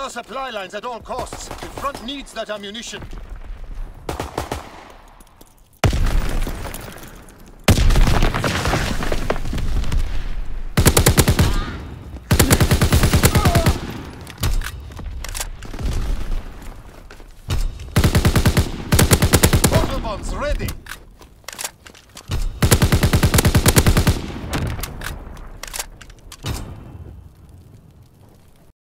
our supply lines at all costs. The front needs that ammunition. Portal bombs ready.